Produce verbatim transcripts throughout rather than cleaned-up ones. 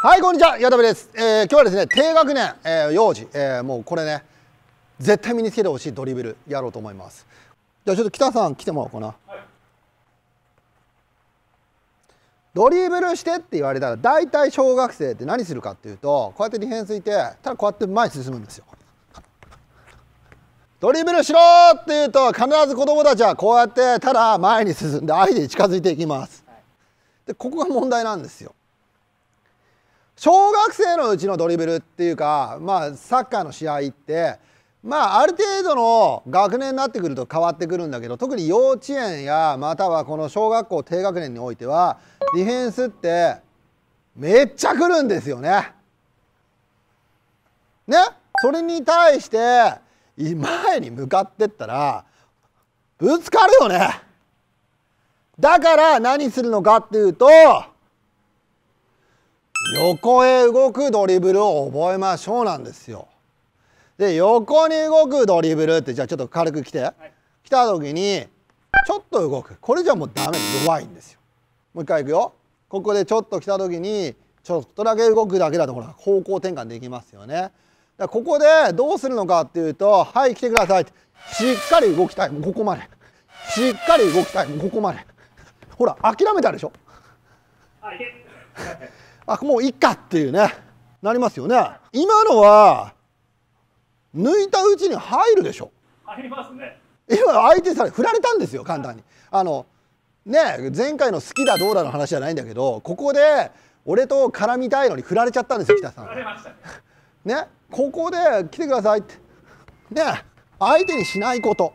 はい、こんにちは、矢田部です。えー、今日はですね、低学年、えー、幼児、えー、もうこれね、絶対身につけてほしいドリブルやろうと思います。じゃあちょっと北さん来てもらおうかな。はい、ドリブルしてって言われたら、大体小学生って何するかっていうと、こうやってディフェンスいて、ただこうやって前に進むんですよ。ドリブルしろーって言うと、必ず子供たちはこうやってただ前に進んで相手に近づいていきます。で、ここが問題なんですよ。小学生のうちのドリブルっていうか、まあ、サッカーの試合って、まあ、ある程度の学年になってくると変わってくるんだけど、特に幼稚園やまたはこの小学校低学年においてはディフェンスってめっちゃ来るんですよね。ね、それに対して前に向かってったらぶつかるよね。だから何するのかっていうと、横へ動くドリブルを覚えましょうなんですよ。で、横に動くドリブルって、じゃあちょっと軽く来て、はい、来た時にちょっと動く、これじゃもうダメ、弱いんですよ。もう一回いくよ。ここでちょっと来た時にちょっとだけ動くだけだとほら方向転換できますよね。だからここでどうするのかっていうと、はい来てくださいって、しっかり動きたい、もうここまで、しっかり動きたい、もうここまで。ほら諦めたでしょ。はい、あ、もういっかっていうね、なりますよね。今のは抜いたうちに入るでしょ。入りますね。今相手され振られたんですよ、簡単に。あのね、前回の好きだどうだの話じゃないんだけど、ここで俺と絡みたいのに振られちゃったんですよ、北さん。振られましたね。ね、ここで来てくださいってね、相手にしないこと、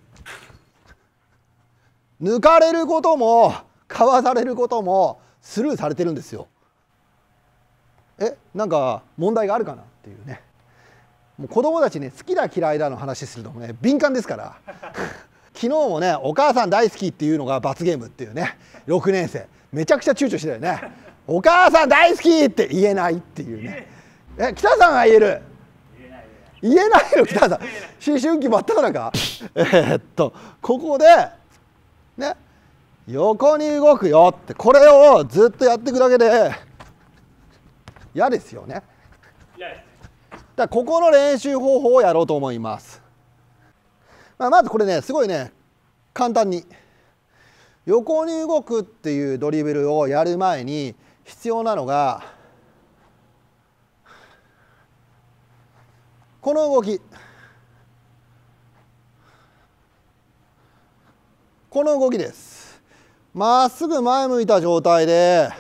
抜かれることもかわされることもスルーされてるんですよ。え、なんか問題があるかなっていうね。もう子供たちね、好きだ嫌いだの話するのもね敏感ですから昨日もね、お母さん大好きっていうのが罰ゲームっていうね、ろくねん生めちゃくちゃ躊躇してたよね。お母さん大好きって言えないっていうね。え、北さんが言える、言えないの北さん、思春期真っ只中えーっとここでね、横に動くよって、これをずっとやっていくだけで嫌ですよね。だからここの練習方法をやろうと思います。まあ、まずこれね、すごいね、簡単に横に動くっていうドリブルをやる前に必要なのがこの動き、この動きです。まっすぐ前向いた状態で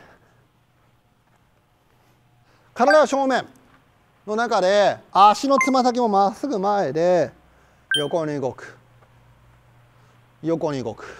体は正面の中で足のつま先もまっすぐ前で横に動く、横に動く。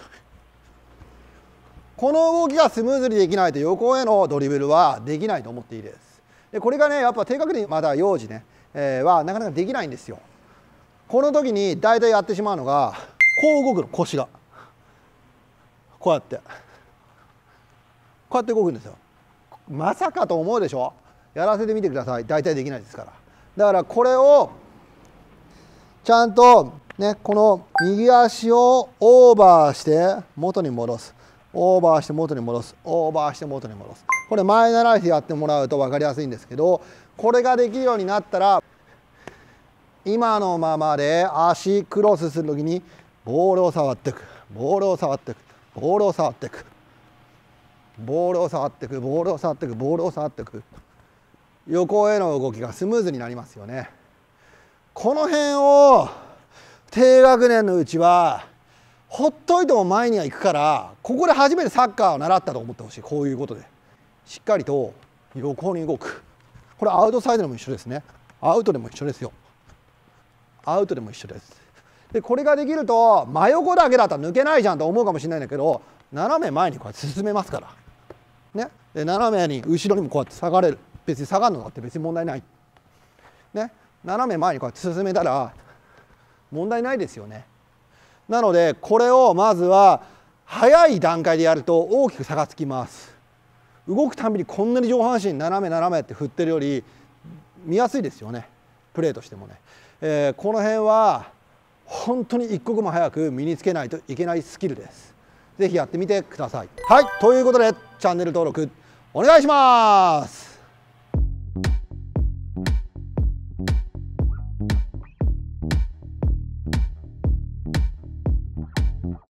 この動きがスムーズにできないと横へのドリブルはできないと思っていいです。でこれがね、やっぱ低学年まだ幼児ね、えー、はなかなかできないんですよ。この時に大体やってしまうのが、こう動くの、腰がこうやってこうやって動くんですよ。まさかと思うでしょ。やらせてみてください。大体できないですから。だからこれをちゃんとね、この右足をオーバーして元に戻す、オーバーして元に戻す、オーバーして元に戻す。これ前習いでやってもらうと分かりやすいんですけど、これができるようになったら、今のままで足クロスする時にボールを触っていく、ボールを触っていく、ボールを触っていく、ボールを触っていく、ボールを触っていく、ボールを触っていく。横への動きがスムーズになりますよね。この辺を低学年のうちはほっといても前には行くから、ここで初めてサッカーを習ったと思ってほしい。こういうことでしっかりと横に動く。これアウトサイドでも一緒ですね。アウトでも一緒ですよ。アウトでも一緒です。でこれができると、真横だけだったら抜けないじゃんと思うかもしれないんだけど、斜め前にこうやって進めますからね。で斜めに後ろにもこうやって下がれる。別に下がるのだって別に問題ない、ね、斜め前にこうやって進めたら問題ないですよね。なのでこれをまずは早い段階でやると大きく差がつきます。動くたびにこんなに上半身斜め斜めって振ってるより見やすいですよね、プレーとしてもね。えー、この辺は本当に一刻も早く身につけないといけないスキルです。ぜひやってみてください。はい、ということでチャンネル登録お願いします。